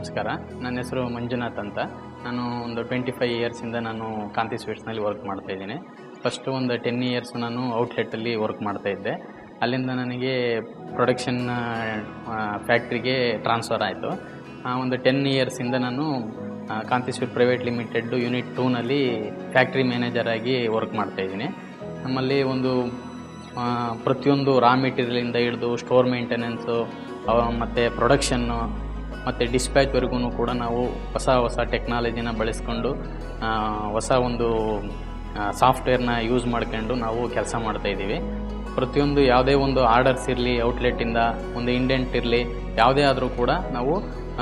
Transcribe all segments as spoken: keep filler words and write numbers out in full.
ನಮಸ್ಕಾರ. ನನ್ನ ಹೆಸರು ಮಂಜುನಾಥ್ ಅಂತ. ನಾನು ಒಂದು ಟ್ವೆಂಟಿ ಫೈವ್ ಇಯರ್ಸಿಂದ ನಾನು ಕಾಂತಿ ಸ್ವೀಟ್ಸ್ನಲ್ಲಿ ವರ್ಕ್ ಮಾಡ್ತಾಯಿದ್ದೀನಿ. ಫಸ್ಟು ಒಂದು ಟೆನ್ ಇಯರ್ಸ್ ನಾನು ಔಟ್ಲೆಟಲ್ಲಿ ವರ್ಕ್ ಮಾಡ್ತಾಯಿದ್ದೆ. ಅಲ್ಲಿಂದ ನನಗೆ ಪ್ರೊಡಕ್ಷನ್ ಫ್ಯಾಕ್ಟ್ರಿಗೆ ಟ್ರಾನ್ಸ್ಫರ್ ಆಯಿತು. ಒಂದು ಟೆನ್ ಇಯರ್ಸಿಂದ ನಾನು Kanti sweet private limited unit ಟೂನಲ್ಲಿ ಫ್ಯಾಕ್ಟ್ರಿ ಮ್ಯಾನೇಜರ್ ಆಗಿ ವರ್ಕ್ ಮಾಡ್ತಾಯಿದ್ದೀನಿ. ನಮ್ಮಲ್ಲಿ ಒಂದು ಪ್ರತಿಯೊಂದು ರಾ ಮೆಟೀರಿಯಲಿಂದ ಹಿಡಿದು ಸ್ಟೋರ್ ಮೇಂಟೆನೆನ್ಸು ಮತ್ತು ಪ್ರೊಡಕ್ಷನ್ನು ಮತ್ತು ಡಿಸ್ಪ್ಯಾಚ್ವರೆಗೂ ಕೂಡ ನಾವು ಹೊಸ ಹೊಸ ಟೆಕ್ನಾಲಜಿನ ಬಳಸ್ಕೊಂಡು ಹೊಸ ಒಂದು ಸಾಫ್ಟ್ವೇರ್ನ ಯೂಸ್ ಮಾಡ್ಕೊಂಡು ನಾವು ಕೆಲಸ ಮಾಡ್ತಾಯಿದ್ದೀವಿ. ಪ್ರತಿಯೊಂದು ಯಾವುದೇ ಒಂದು ಆರ್ಡರ್ಸ್ ಇರಲಿ, ಔಟ್ಲೆಟ್ಟಿಂದ ಒಂದು ಇಂಡೆಂಟ್ ಇರಲಿ, ಯಾವುದೇ ಆದರೂ ಕೂಡ ನಾವು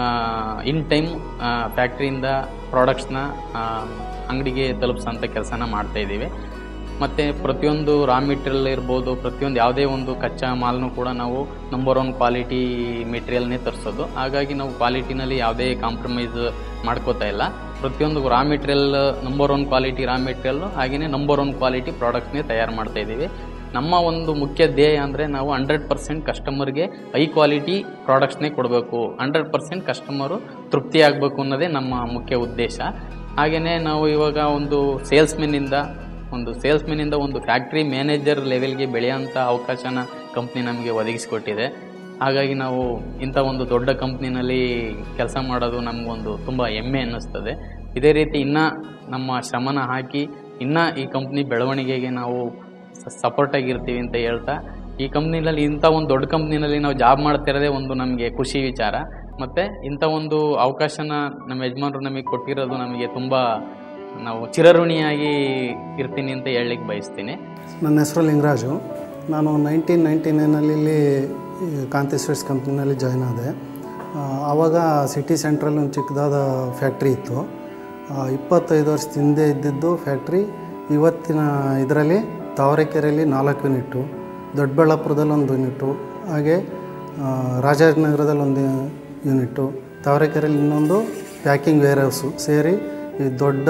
ಇನ್ ಟೈಮ್ ಫ್ಯಾಕ್ಟ್ರಿಯಿಂದ ಪ್ರಾಡಕ್ಟ್ಸ್ನ ಅಂಗಡಿಗೆ ತಲುಪಿಸೋಂಥ ಕೆಲಸನ ಮಾಡ್ತಾಯಿದ್ದೀವಿ. ಮತ್ತು ಪ್ರತಿಯೊಂದು ರಾ ಮೆಟೀರಿಯಲ್ ಇರ್ಬೋದು, ಪ್ರತಿಯೊಂದು ಯಾವುದೇ ಒಂದು ಕಚ್ಚಾ ಮಾಲ್ನೂ ಕೂಡ ನಾವು ನಂಬರ್ ಒನ್ ಕ್ವಾಲಿಟಿ ಮೆಟೀರಿಯಲ್ನೇ ತರಿಸೋದು. ಹಾಗಾಗಿ ನಾವು ಕ್ವಾಲಿಟಿನಲ್ಲಿ ಯಾವುದೇ ಕಾಂಪ್ರಮೈಸ್ ಮಾಡ್ಕೋತಾ ಇಲ್ಲ. ಪ್ರತಿಯೊಂದು raw material number one quality raw material, ಹಾಗೆಯೇ ನಂಬರ್ ಒನ್ ಕ್ವಾಲಿಟಿ ಪ್ರಾಡಕ್ಟ್ಸ್ನೇ ತಯಾರು ಮಾಡ್ತಾಯಿದ್ದೀವಿ. ನಮ್ಮ ಒಂದು ಮುಖ್ಯ ಧ್ಯೇಯ ಅಂದರೆ ನಾವು ಹಂಡ್ರೆಡ್ ಪರ್ಸೆಂಟ್ ಕಸ್ಟಮರ್ಗೆ ಹೈ ಕ್ವಾಲಿಟಿ ಪ್ರಾಡಕ್ಟ್ಸ್ನೇ ಕೊಡಬೇಕು, ಹಂಡ್ರೆಡ್ ಪರ್ಸೆಂಟ್ ಕಸ್ಟಮರು ತೃಪ್ತಿ ಆಗಬೇಕು ಅನ್ನೋದೇ ನಮ್ಮ ಮುಖ್ಯ ಉದ್ದೇಶ. ಹಾಗೆಯೇ ನಾವು ಇವಾಗ ಒಂದು ಸೇಲ್ಸ್ಮೆನ್ನಿಂದ ಒಂದು ಸೇಲ್ಸ್ಮೆನ್ನಿಂದ ಒಂದು ಫ್ಯಾಕ್ಟ್ರಿ ಮ್ಯಾನೇಜರ್ ಲೆವೆಲ್ಗೆ ಬೆಳೆಯೋಂಥ ಅವಕಾಶನ ಕಂಪ್ನಿ ನಮಗೆ ಒದಗಿಸಿಕೊಟ್ಟಿದೆ. ಹಾಗಾಗಿ ನಾವು ಇಂಥ ಒಂದು ದೊಡ್ಡ ಕಂಪ್ನಿನಲ್ಲಿ ಕೆಲಸ ಮಾಡೋದು ನಮಗೊಂದು ತುಂಬ ಹೆಮ್ಮೆ ಅನ್ನಿಸ್ತದೆ. ಇದೇ ರೀತಿ ಇನ್ನೂ ನಮ್ಮ ಶ್ರಮನ ಹಾಕಿ ಇನ್ನೂ ಈ ಕಂಪ್ನಿ ಬೆಳವಣಿಗೆಗೆ ನಾವು ಸಪೋರ್ಟಾಗಿರ್ತೀವಿ ಅಂತ ಹೇಳ್ತಾ, ಈ ಕಂಪ್ನಿನಲ್ಲಿ ಇಂಥ ಒಂದು ದೊಡ್ಡ ಕಂಪ್ನಿನಲ್ಲಿ ನಾವು ಜಾಬ್ ಮಾಡ್ತಿರೋದೇ ಒಂದು ನಮಗೆ ಖುಷಿ ವಿಚಾರ. ಮತ್ತು ಇಂಥ ಒಂದು ಅವಕಾಶನ ನಮ್ಮ ಯಜಮಾನರು ನಮಗೆ ಕೊಟ್ಟಿರೋದು ನಮಗೆ ತುಂಬ ನಾವು ಚಿರಋಣಿಯಾಗಿ ಇರ್ತೀನಿ ಅಂತ ಹೇಳಲಿಕ್ಕೆ ಬಯಸ್ತೀನಿ. ನನ್ನ ಹೆಸರು ಲಿಂಗರಾಜು. ನಾನು ನೈನ್ಟೀನ್ ನೈಂಟಿ ನೈನಲ್ಲಿ ಇಲ್ಲಿ ಕಾಂತಿ ಸ್ವೀಟ್ಸ್ ಕಂಪ್ನಿನಲ್ಲಿ ಜಾಯ್ನ್ ಆದೆ. ಆವಾಗ ಸಿಟಿ ಸೆಂಟ್ರಲ್ಲಿ ಒಂದು ಚಿಕ್ಕದಾದ ಫ್ಯಾಕ್ಟ್ರಿ ಇತ್ತು. ಇಪ್ಪತ್ತೈದು ವರ್ಷದ ಹಿಂದೆ ಇದ್ದಿದ್ದು ಫ್ಯಾಕ್ಟ್ರಿ ಇವತ್ತಿನ ಇದರಲ್ಲಿ ತಾವರೆಕೆರೆಯಲ್ಲಿ ನಾಲ್ಕು ಯೂನಿಟ್ಟು, ದೊಡ್ಡಬಳ್ಳಾಪುರದಲ್ಲಿ ಒಂದು ಯೂನಿಟ್ಟು, ಹಾಗೆ ರಾಜಾಜಿನಗರದಲ್ಲಿ ಒಂದು ಯೂನಿಟ್ಟು, ತಾವರೆಕೆರೆಯಲ್ಲಿ ಇನ್ನೊಂದು ಪ್ಯಾಕಿಂಗ್ ವೇರ್ ಹೌಸು ಸೇರಿ ಈ ದೊಡ್ಡ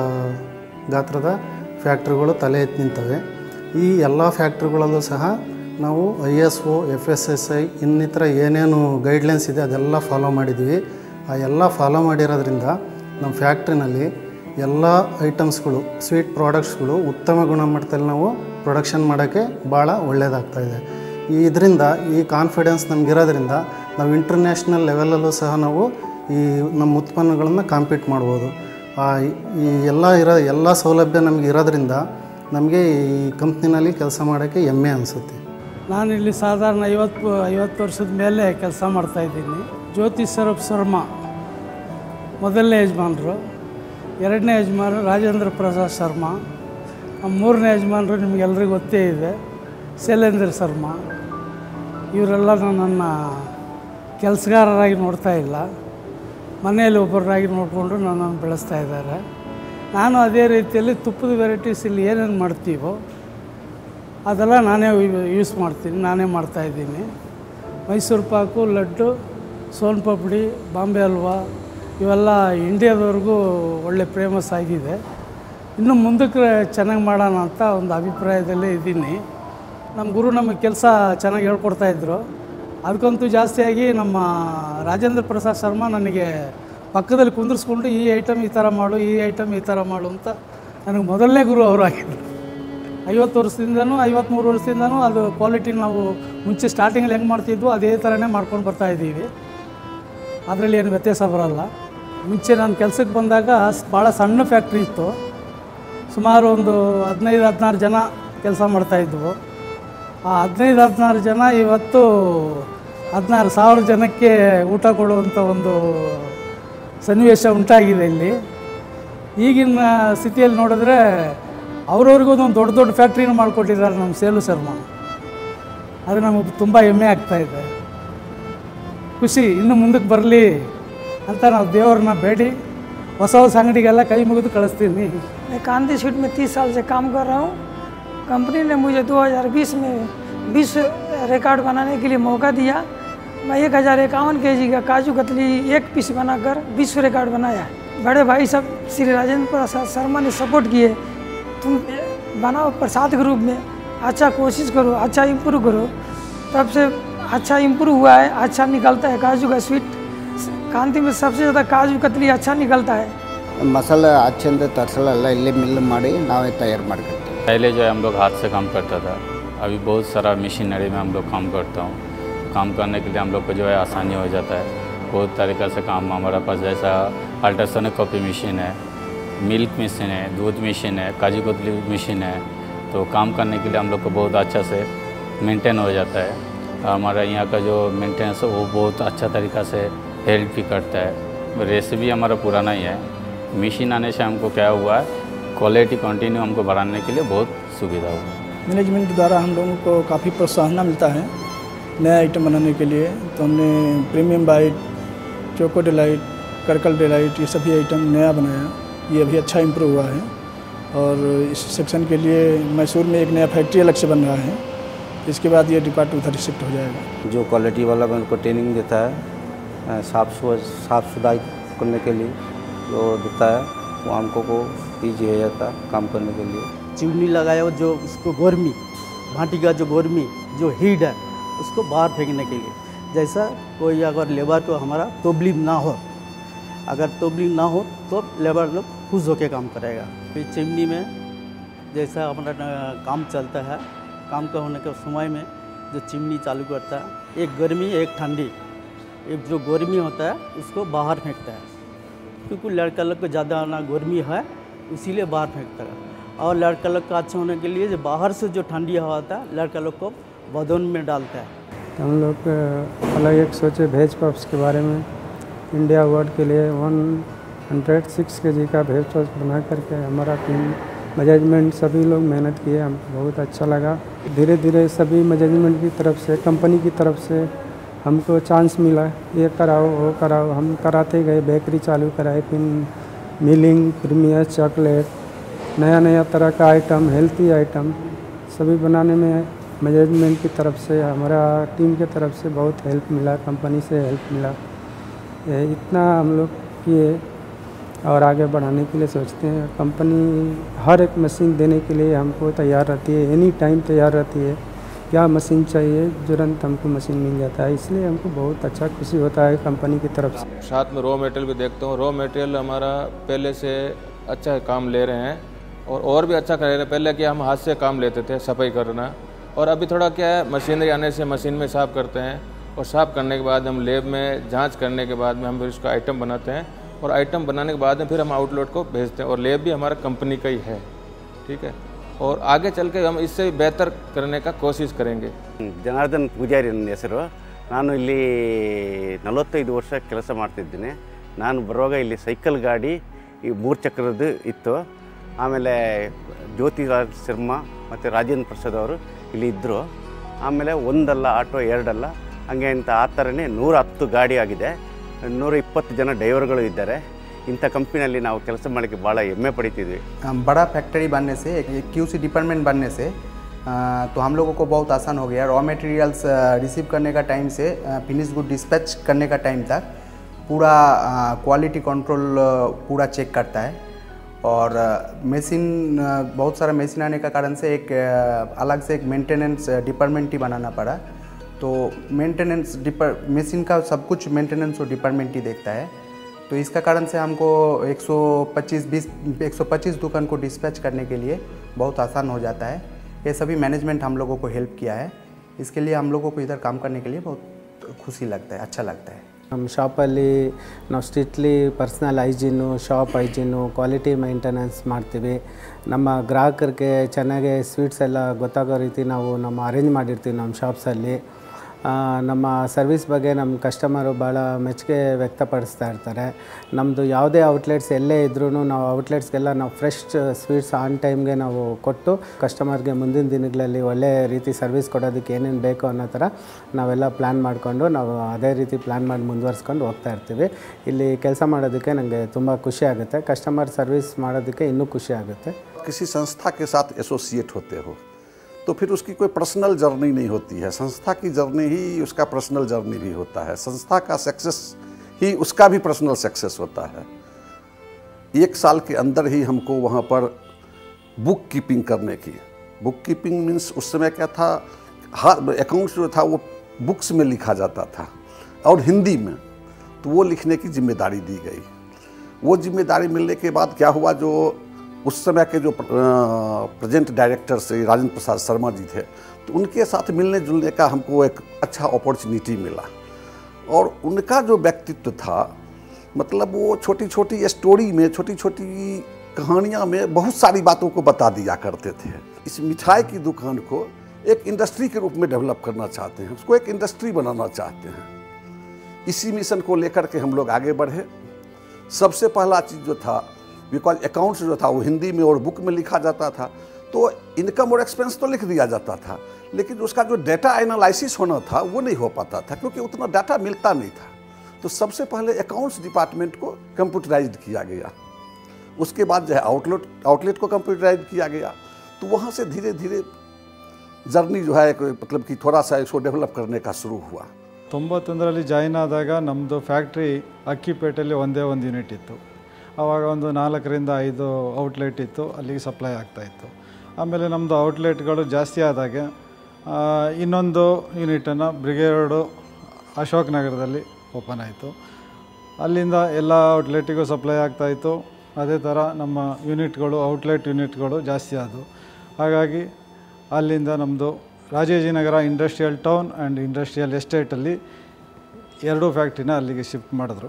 ಗಾತ್ರದ ಫ್ಯಾಕ್ಟ್ರಿಗಳು ತಲೆ ಎತ್ತಿ ನಿಂತವೆ. ಈ ಎಲ್ಲ ಫ್ಯಾಕ್ಟ್ರಿಗಳಲ್ಲೂ ಸಹ ನಾವು I S O, F S S I ಇನ್ನಿತರ ಏನೇನು ಗೈಡ್ಲೈನ್ಸ್ ಇದೆ ಅದೆಲ್ಲ ಫಾಲೋ ಮಾಡಿದ್ವಿ. ಆ ಎಲ್ಲ ಫಾಲೋ ಮಾಡಿರೋದ್ರಿಂದ ನಮ್ಮ ಫ್ಯಾಕ್ಟ್ರಿನಲ್ಲಿ ಎಲ್ಲ ಐಟಮ್ಸ್ಗಳು, ಸ್ವೀಟ್ ಪ್ರಾಡಕ್ಟ್ಸ್ಗಳು ಉತ್ತಮ ಗುಣಮಟ್ಟದಲ್ಲಿ ನಾವು ಪ್ರೊಡಕ್ಷನ್ ಮಾಡೋಕ್ಕೆ ಭಾಳ ಒಳ್ಳೆಯದಾಗ್ತಾಯಿದೆ. ಈ ಇದರಿಂದ ಈ ಕಾನ್ಫಿಡೆನ್ಸ್ ನಮಗಿರೋದ್ರಿಂದ ನಾವು ಇಂಟರ್ನ್ಯಾಷನಲ್ ಲೆವೆಲಲ್ಲೂ ಸಹ ನಾವು ಈ ನಮ್ಮ ಉತ್ಪನ್ನಗಳನ್ನು ಕಾಂಪೀಟ್ ಮಾಡ್ಬೋದು. ಈ ಎಲ್ಲ ಇರೋ ಎಲ್ಲ ಸೌಲಭ್ಯ ನಮಗೆ ಇರೋದ್ರಿಂದ ನಮಗೆ ಈ ಕಂಪ್ನಿನಲ್ಲಿ ಕೆಲಸ ಮಾಡೋಕ್ಕೆ ಹೆಮ್ಮೆ ಅನಿಸುತ್ತೆ. ನಾನಿಲ್ಲಿ ಸಾಧಾರಣ ಐವತ್ತು ಐವತ್ತು ವರ್ಷದ ಮೇಲೆ ಕೆಲಸ ಮಾಡ್ತಾಯಿದ್ದೀನಿ. ಜ್ಯೋತಿ ಸರಪ್ ಶರ್ಮಾ ಮೊದಲನೇ ಯಜಮಾನರು, ಎರಡನೇ ಯಜಮಾನರು ರಾಜೇಂದ್ರ ಪ್ರಸಾದ್ ಶರ್ಮಾ, ಮೂರನೇ ಯಜಮಾನರು ನಿಮಗೆಲ್ರಿಗೂ ಗೊತ್ತೇ ಇದೆ ಶೈಲೇಂದ್ರ ಶರ್ಮಾ. ಇವರೆಲ್ಲ ನನ್ನ ಕೆಲಸಗಾರರಾಗಿ ನೋಡ್ತಾ ಇಲ್ಲ, ಮನೆಯಲ್ಲಿ ಒಬ್ಬರಾಗಿ ನೋಡಿಕೊಂಡು ನನ್ನನ್ನು ಬೆಳೆಸ್ತಾ ಇದ್ದಾರೆ. ನಾನು ಅದೇ ರೀತಿಯಲ್ಲಿ ತುಪ್ಪದ ವೆರೈಟೀಸ್ ಇಲ್ಲಿ ಏನೇನು ಮಾಡ್ತೀವೋ ಅದೆಲ್ಲ ನಾನೇ ಯೂಸ್ ಮಾಡ್ತೀನಿ, ನಾನೇ ಮಾಡ್ತಾಯಿದ್ದೀನಿ. ಮೈಸೂರು ಪಾಕು, ಲಡ್ಡು, ಸೋನ್ ಪಾಪಡಿ, ಬಾಂಬೆ ಹಲ್ವಾ ಇವೆಲ್ಲ ಇಂಡಿಯಾದವರೆಗೂ ಒಳ್ಳೆ ಫೇಮಸ್ ಆಗಿದೆ. ಇನ್ನು ಮುಂದಕ್ಕೆ ಚೆನ್ನಾಗಿ ಮಾಡೋಣ ಅಂತ ಒಂದು ಅಭಿಪ್ರಾಯದಲ್ಲೇ ಇದ್ದೀನಿ. ನಮ್ಮ ಗುರು ನಮಗೆ ಕೆಲಸ ಚೆನ್ನಾಗಿ ಹೇಳ್ಕೊಡ್ತಾಯಿದ್ರು. ಅದಕ್ಕಂತೂ ಜಾಸ್ತಿಯಾಗಿ ನಮ್ಮ ರಾಜೇಂದ್ರ ಪ್ರಸಾದ್ ಶರ್ಮಾ ನನಗೆ ಪಕ್ಕದಲ್ಲಿ ಕುಂದಿರಿಸ್ಕೊಂಡು ಈ ಐಟಮ್ ಈ ಥರ ಮಾಡು, ಈ ಐಟಮ್ ಈ ಥರ ಮಾಡು ಅಂತ ನನಗೆ ಮೊದಲನೇ ಗುರು ಅವರು ಆಗಿದ್ದರು. ಐವತ್ತು ವರ್ಷದಿಂದನೂ ಐವತ್ತ್ಮೂರು ವರ್ಷದಿಂದನೂ ಅದು ಕ್ವಾಲಿಟಿ ನಾವು ಮುಂಚೆ ಸ್ಟಾರ್ಟಿಂಗಲ್ಲಿ ಹೆಂಗೆ ಮಾಡ್ತಿದ್ವು ಅದೇ ಥರನೇ ಮಾಡ್ಕೊಂಡು ಬರ್ತಾಯಿದ್ದೀವಿ. ಅದರಲ್ಲಿ ಏನು ವ್ಯತ್ಯಾಸ ಬರೋಲ್ಲ. ಮುಂಚೆ ನಾನು ಕೆಲಸಕ್ಕೆ ಬಂದಾಗ ಭಾಳ ಸಣ್ಣ ಫ್ಯಾಕ್ಟ್ರಿ ಇತ್ತು. ಸುಮಾರು ಒಂದು ಹದಿನೈದು ಹದಿನಾರು ಜನ ಕೆಲಸ ಮಾಡ್ತಾಯಿದ್ವು. ಆ ಹದಿನೈದು ಹದಿನಾರು ಜನ ಇವತ್ತು ಹದಿನಾರು ಸಾವಿರ ಜನಕ್ಕೆ ಊಟ ಕೊಡುವಂಥ ಒಂದು ಸನ್ನಿವೇಶ ಉಂಟಾಗಿದೆ ಇಲ್ಲಿ. ಈಗಿನ ಸ್ಥಿತಿಯಲ್ಲಿ ನೋಡಿದ್ರೆ ಅವ್ರವ್ರಿಗೂ ಒಂದು ದೊಡ್ಡ ದೊಡ್ಡ ಫ್ಯಾಕ್ಟ್ರಿನ ಮಾಡಿಕೊಟ್ಟಿದ್ದಾರೆ ನಮ್ಮ ಸೇಲು ಶರ್ಮಾ. ಅದು ನಮಗೆ ತುಂಬ ಹೆಮ್ಮೆ ಆಗ್ತಾಯಿದೆ. ಖುಷಿ ಇನ್ನು ಮುಂದಕ್ಕೆ ಬರಲಿ ಅಂತ ನಾವು ದೇವ್ರನ್ನ ಬೇಡಿ ಹೊಸ ಹೊಸ ಅಂಗಡಿಗೆಲ್ಲ ಕೈ ಮುಗಿದು ಕಳಿಸ್ತೀನಿ. कांति स्वीट में तीस साल से काम कर रहा हूँ. कंपनी ने मुझे दो हज़ार बीस में विश्व रिकॉर्ड बनाने के लिए मौका दिया. मैं एक हज़ार इक्यावन के जी का काजू कतली एक पीस बनाकर विश्व रिकॉर्ड बनाया. बड़े भाई सब श्री राजेंद्र प्रसाद शर्मा ने सपोर्ट किए, तुम बनाओ प्रसाद के रूप में, अच्छा कोशिश करो, अच्छा इम्प्रूव करो. तब से अच्छा इम्प्रूव हुआ है, अच्छा निकलता है काजू का स्वीट. कांति में सबसे ज़्यादा काजू कतली अच्छा निकलता है। मसाला अच्छे अंदर तरसल अल्लाह इल्ले मिल मारी नावे तैयार मारकते हैं। पहले जो है हम लोग हाथ से काम करता था, अभी बहुत सारा मशीनरी में हम लोग काम करता हूँ। काम करने के लिए हम लोग को जो है आसानी हो जाता है। बहुत तरीक़े से काम हमारे पास जैसा अल्ट्रासोनिक कॉपी मशीन है, मिल्क मशीन है, दूध मशीन है, काजू कतली मशीन है। तो काम करने के लिए हम लोग को बहुत अच्छा से मेंटेन हो जाता है। हमारा यहाँ का जो मेंटेनेंस है वो बहुत अच्छा तरीक़ा से हेल्प भी करता है। रेसिपी हमारा पुराना ही है। मशीन आने से हमको क्या हुआ है, क्वालिटी कंटिन्यू हमको बढ़ाने के लिए बहुत सुविधा हुआ। मैनेजमेंट द्वारा हम लोगों को काफ़ी प्रोत्साहन मिलता है नया आइटम बनाने के लिए। तो हमने प्रीमियम बाइट, चोको डिलाइट, करकल डिलाइट ये सभी आइटम नया बनाया। ये अभी अच्छा इम्प्रूव हुआ है और इस सेक्शन के लिए मैसूर में एक नया फैक्ट्री अलग से बन रहा है। इसके बाद ये डिपार्टमेंट उधर शिफ्ट हो जाएगा। जो क्वालिटी वाला मैं उनको ट्रेनिंग देता है, साफ साफ सुथराई करने के लिए जो देता है वो हमको को ईजी हो जाता है काम करने के लिए। चिमनी लगाया जो उसको गर्मी, भाटी का जो गर्मी जो हीट है उसको बाहर फेंकने के लिए। जैसा कोई अगर लेबर को हमारा तकलीफ ना हो, अगर तकलीफ ना हो तो लेबर लोग खुश होकर काम करेगा। फिर चिमनी में जैसा हमारा काम चलता है, काम का होने के समय में जो चिमनी चालू करता है, एक गर्मी एक ठंडी, एक जो गर्मी होता है उसको बाहर फेंकता है, क्योंकि लड़का लोग को ज़्यादा ना गर्मी है इसीलिए बाहर फेंकता है। और लड़का लोग का अच्छा होने के लिए जो बाहर से जो ठंडी हवा आता है लड़का लोग को बदन में डालता है। हम लोग अलग एक सोचे भेज पफ्स के बारे में। इंडिया अवार्ड के लिए वन हंड्रेड सिक्स के जी का भेज पफ्स बना करके हमारा टीम मैनेजमेंट सभी लोग मेहनत किए, हमको बहुत अच्छा लगा। धीरे धीरे सभी मैनेजमेंट की तरफ से, कंपनी की तरफ से हमको चांस मिला, ये कराओ वो कराओ, हम कराते गए। बेकरी चालू कराए, फिर मिलिंग, प्रीमियर, चॉकलेट, नया नया तरह का आइटम, हेल्थी आइटम सभी बनाने में मैनेजमेंट की तरफ से, हमारा टीम की तरफ से बहुत हेल्प मिला, कंपनी से हेल्प मिला। ये इतना हम लोग किए और आगे बढ़ाने के लिए सोचते हैं। कंपनी हर एक मशीन देने के लिए हमको तैयार रहती है, एनी टाइम तैयार रहती है। क्या मशीन चाहिए तुरंत हमको मशीन मिल जाता है, इसलिए हमको बहुत अच्छा खुशी होता है कंपनी की तरफ से। साथ में रॉ मटेरियल भी देखता हूँ। रॉ मटेरियल हमारा पहले से अच्छा काम ले रहे हैं और और भी अच्छा कर रहे हैं। पहले क्या हम हाथ से काम लेते थे सफाई करना, और अभी थोड़ा क्या है मशीनरी आने से मशीन में साफ़ करते हैं और साफ़ करने के बाद हम लैब में जांच करने के बाद में हम फिर उसका आइटम बनाते हैं और आइटम बनाने के बाद में फिर हम आउटलेट को भेजते हैं। और लैब भी हमारा कंपनी का ही है, ठीक है। और आगे चल के हम इससे बेहतर करने का कोशिश करेंगे। ಜನಾರ್ದನ್ ಪೂಜಾರಿ ನನ್ನ ಹೆಸರು। ನಾನು ಇಲ್ಲಿ ನಲವತ್ತೈದು ವರ್ಷ ಕೆಲಸ ಮಾಡ್ತಿದ್ದೀನಿ। ನಾನು ಬರುವಾಗ ಇಲ್ಲಿ ಸೈಕಲ್ ಗಾಡಿ ಈ ಮೂರು ಚಕ್ರದ್ದು ಇತ್ತು। ಆಮೇಲೆ ಜ್ಯೋತಿ ರಾಜ್ ಶರ್ಮಾ ಮತ್ತು ರಾಜೇಂದ್ರ ಪ್ರಸಾದ್ ಅವರು ಇಲ್ಲಿ ಇದ್ದರು। ಆಮೇಲೆ ಒಂದಲ್ಲ ಆಟೋ ಎರಡಲ್ಲ ಹಂಗೆ ಅಂತ ಆ ಥರನೇ ನೂರ ಹತ್ತು ಗಾಡಿ ಆಗಿದೆ, ನೂರ ಇಪ್ಪತ್ತು ಜನ ಡ್ರೈವರ್ಗಳು ಇದ್ದಾರೆ। इंಥ कंपनी ನಾವು ಕೆಲಸ ಮಾಡಕ್ಕೆ ಭಾಳ ಹೆಮ್ಮೆ ಪಡ್ತಿದ್ವಿ। बड़ा फैक्ट्री बनने से, एक क्यूसी डिपार्टमेंट बनने से तो हम लोगों को बहुत आसान हो गया। रॉ मटेरियल्स रिसीव करने का टाइम से फिनिश गुड डिस्पैच करने का टाइम तक पूरा क्वालिटी कंट्रोल पूरा चेक करता है। और मशीन बहुत सारा मशीन आने का कारण से एक अलग से एक मेंटेनेंस डिपार्टमेंट ही बनाना पड़ा। तो मेंटेनेंस डिपार मशीन का सब कुछ मेंटेनेंस और डिपार्टमेंट ही देखता है। तो इसका कारण से हमको एक सौ पच्चीस बीस एक सौ पच्चीस दुकान को डिस्पैच करने के लिए बहुत आसान हो जाता है। ये सभी मैनेजमेंट हम लोगों को हेल्प किया है। इसके लिए हम लोगों को इधर काम करने के लिए बहुत खुशी लगता है, अच्छा लगता है। ನಮ್ಮ ಶಾಪಲ್ಲಿ ನಾವು strictly personal hygiene, shop hygiene, quality maintenance ಮಾಡ್ತೀವಿ। ನಮ್ಮ ಗ್ರಾಹಕರಿಗೆ ಚೆನ್ನಾಗಿ ಸ್ವೀಟ್ಸ್ ಎಲ್ಲ ಗೊತ್ತಾಗೋ ರೀತಿ ನಾವು ನಮ್ಮ ಅರೇಂಜ್ ಮಾಡಿರ್ತೀವಿ ನಮ್ಮ ಶಾಪ್ಸಲ್ಲಿ। ನಮ್ಮ ಸರ್ವಿಸ್ ಬಗ್ಗೆ ನಮ್ಮ ಕಸ್ಟಮರು ಭಾಳ ಮೆಚ್ಚುಗೆ ವ್ಯಕ್ತಪಡಿಸ್ತಾ ಇರ್ತಾರೆ। ನಮ್ಮದು ಯಾವುದೇ ಔಟ್ಲೆಟ್ಸ್ ಎಲ್ಲೇ ಇದ್ರೂ ನಾವು ಔಟ್ಲೆಟ್ಸ್ಗೆಲ್ಲ ನಾವು ಫ್ರೆಶ್ ಸ್ವೀಟ್ಸ್ ಆನ್ ಟೈಮ್ಗೆ ನಾವು ಕೊಟ್ಟು ಕಸ್ಟಮರ್ಗೆ ಮುಂದಿನ ದಿನಗಳಲ್ಲಿ ಒಳ್ಳೆ ರೀತಿ ಸರ್ವಿಸ್ ಕೊಡೋದಕ್ಕೆ ಏನೇನು ಬೇಕು ಅನ್ನೋ ಥರ ನಾವೆಲ್ಲ ಪ್ಲ್ಯಾನ್ ಮಾಡಿಕೊಂಡು ನಾವು ಅದೇ ರೀತಿ ಪ್ಲ್ಯಾನ್ ಮಾಡಿ ಮುಂದುವರ್ಸ್ಕೊಂಡು ಹೋಗ್ತಾ ಇರ್ತೀವಿ। ಇಲ್ಲಿ ಕೆಲಸ ಮಾಡೋದಕ್ಕೆ ನನಗೆ ತುಂಬ ಖುಷಿ ಆಗುತ್ತೆ, ಕಸ್ಟಮರ್ ಸರ್ವಿಸ್ ಮಾಡೋದಕ್ಕೆ ಇನ್ನೂ ಖುಷಿ ಆಗುತ್ತೆ। किसी संस्था के साथ एसोसिएट होते हो तो फिर उसकी कोई पर्सनल जर्नी नहीं होती है, संस्था की जर्नी ही उसका पर्सनल जर्नी भी होता है। संस्था का सक्सेस ही उसका भी पर्सनल सक्सेस होता है। एक साल के अंदर ही हमको वहाँ पर बुक कीपिंग करने की, बुक कीपिंग मीन्स उस समय क्या था, हर अकाउंट्स जो था वो बुक्स में लिखा जाता था और हिंदी में। तो वो लिखने की जिम्मेदारी दी गई। वो जिम्मेदारी मिलने के बाद क्या हुआ, जो उस समय के जो प्रेजेंट डायरेक्टर से राजेंद्र प्रसाद शर्मा जी थे, तो उनके साथ मिलने जुलने का हमको एक अच्छा अपॉर्चुनिटी मिला। और उनका जो व्यक्तित्व था, मतलब वो छोटी छोटी स्टोरी में, छोटी छोटी कहानियाँ में बहुत सारी बातों को बता दिया करते थे। इस मिठाई की दुकान को एक इंडस्ट्री के रूप में डेवलप करना चाहते हैं, उसको एक इंडस्ट्री बनाना चाहते हैं। इसी मिशन को लेकर के हम लोग आगे बढ़े। सबसे पहला चीज़ जो था, बिकॉज अकाउंट्स जो था वो हिंदी में और बुक में लिखा जाता था, तो इनकम और एक्सपेंस तो लिख दिया जाता था, लेकिन उसका जो डाटा एनालिसिस होना था वो नहीं हो पाता था, क्योंकि उतना डाटा मिलता नहीं था। तो सबसे पहले अकाउंट्स डिपार्टमेंट को कंप्यूटराइज्ड किया गया। उसके बाद जो है आउटलेट आउटलेट को कंप्यूटराइज किया गया। तो वहाँ से धीरे धीरे जर्नी जो है मतलब कि थोड़ा सा इसको डेवलप करने का शुरू हुआ। ತೊಂಬತ್ತೊಂದರಲ್ಲಿ ಜಾಯಿನ್ ಆದಾಗ ನಮ್ಮದು ಫ್ಯಾಕ್ಟ್ರಿ ಅಕ್ಕಿಪೇಟೆಯಲ್ಲಿ ಒಂದೇ ಒಂದು ಯೂನಿಟ್ ಇತ್ತು. ಆವಾಗ ಒಂದು ನಾಲ್ಕರಿಂದ ಐದು ಔಟ್ಲೆಟ್ ಇತ್ತು, ಅಲ್ಲಿಗೆ ಸಪ್ಲೈ ಆಗ್ತಾಯಿತ್ತು. ಆಮೇಲೆ ನಮ್ಮದು ಔಟ್ಲೆಟ್ಗಳು ಜಾಸ್ತಿ ಆದಾಗೆ ಇನ್ನೊಂದು ಯೂನಿಟನ್ನು ಬ್ರಿಗೇಡು ಅಶೋಕ್ ನಗರದಲ್ಲಿ ಓಪನ್ ಆಯಿತು. ಅಲ್ಲಿಂದ ಎಲ್ಲ ಔಟ್ಲೆಟಿಗೂ ಸಪ್ಲೈ ಆಗ್ತಾಯಿತ್ತು. ಅದೇ ಥರ ನಮ್ಮ ಯೂನಿಟ್ಗಳು ಔಟ್ಲೆಟ್ ಯೂನಿಟ್ಗಳು ಜಾಸ್ತಿ ಆದವು. ಹಾಗಾಗಿ ಅಲ್ಲಿಂದ ನಮ್ಮದು Rajajinagar industrial town and industrial ಎಸ್ಟೇಟಲ್ಲಿ ಎರಡೂ ಫ್ಯಾಕ್ಟ್ರಿನ ಅಲ್ಲಿಗೆ ಶಿಫ್ಟ್ ಮಾಡಿದ್ರು.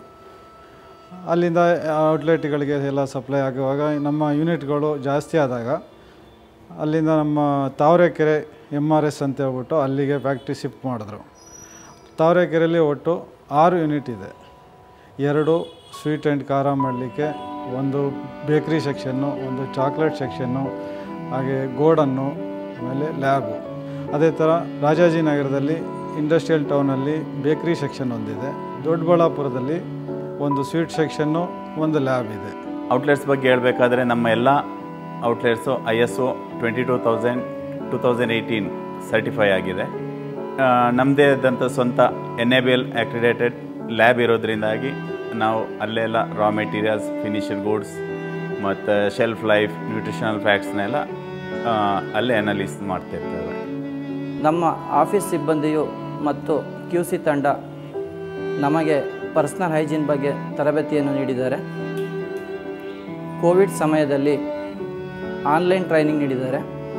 ಅಲ್ಲಿಂದ ಔಟ್ಲೆಟ್ಗಳಿಗೆ ಎಲ್ಲ ಸಪ್ಲೈ ಆಗುವಾಗ ನಮ್ಮ ಯೂನಿಟ್ಗಳು ಜಾಸ್ತಿ ಆದಾಗ ಅಲ್ಲಿಂದ ನಮ್ಮ ತಾವರೆಕೆರೆ ಎಮ್ ಆರ್ ಎಸ್ ಅಂತ ಹೇಳ್ಬಿಟ್ಟು ಅಲ್ಲಿಗೆ ಫ್ಯಾಕ್ಟ್ರಿ ಶಿಫ್ಟ್ ಮಾಡಿದ್ರು. ತಾವರೆಕೆರೆಯಲ್ಲಿ ಒಟ್ಟು ಆರು ಯೂನಿಟ್ ಇದೆ. ಎರಡು ಸ್ವೀಟ್ ಆ್ಯಂಡ್ ಖಾರ ಮಾಡಲಿಕ್ಕೆ, ಒಂದು ಬೇಕ್ರಿ ಸೆಕ್ಷನ್ನು, ಒಂದು ಚಾಕ್ಲೇಟ್ ಸೆಕ್ಷನ್ನು, ಹಾಗೆ ಗೋಡನ್ನು, ಆಮೇಲೆ ಲ್ಯಾಬು. ಅದೇ ಥರ ರಾಜಾಜಿನಗರದಲ್ಲಿ ಇಂಡಸ್ಟ್ರಿಯಲ್ ಟೌನಲ್ಲಿ ಬೇಕ್ರಿ ಸೆಕ್ಷನ್ ಒಂದಿದೆ. ದೊಡ್ಡಬಳ್ಳಾಪುರದಲ್ಲಿ ಒಂದು ಸ್ವೀಟ್ ಸೆಕ್ಷನ್ನು, ಒಂದು ಲ್ಯಾಬ್ ಇದೆ. ಔಟ್ಲೆಟ್ಸ್ ಬಗ್ಗೆ ಹೇಳಬೇಕಾದ್ರೆ ನಮ್ಮ ಎಲ್ಲ outlets I S O twenty two thousand two thousand eighteen certify ಆಗಿದೆ. ನಮ್ಮದೇ ಆದಂಥ ಸ್ವಂತ N A B L accredited lab ಇರೋದ್ರಿಂದಾಗಿ ನಾವು ಅಲ್ಲೆಲ್ಲ ರಾ ಮೆಟೀರಿಯಲ್ಸ್, ಫಿನಿಷಡ್ ಗೂಡ್ಸ್ ಮತ್ತು ಶೆಲ್ಫ್ ಲೈಫ್, ನ್ಯೂಟ್ರಿಷನಲ್ ಫ್ಯಾಕ್ಟ್ಸ್ನೆಲ್ಲ ಅಲ್ಲೇ ಅನಲೈಸ್ ಮಾಡ್ತಿರ್ತೇವೆ. ನಮ್ಮ ಆಫೀಸ್ ಸಿಬ್ಬಂದಿಯು ಮತ್ತು ಕ್ಯೂ ಸಿ ತಂಡ ನಮಗೆ ಪರ್ಸನಲ್ ಹೈಜೀನ್ ಬಗ್ಗೆ ತರಬೇತಿಯನ್ನು ನೀಡಿದ್ದಾರೆ. ಕೋವಿಡ್ ಸಮಯದಲ್ಲಿ ಆನ್ಲೈನ್ ಟ್ರೈನಿಂಗ್ ನೀಡಿದ್ದಾರೆ.